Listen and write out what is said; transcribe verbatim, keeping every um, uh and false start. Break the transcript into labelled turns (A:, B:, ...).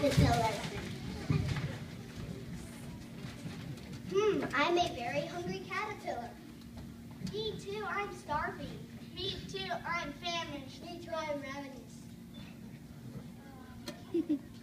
A: caterpillar. Hmm, I'm a very hungry caterpillar. Me too, I'm starving. Me too, I'm famished. Me too, I'm ravenous.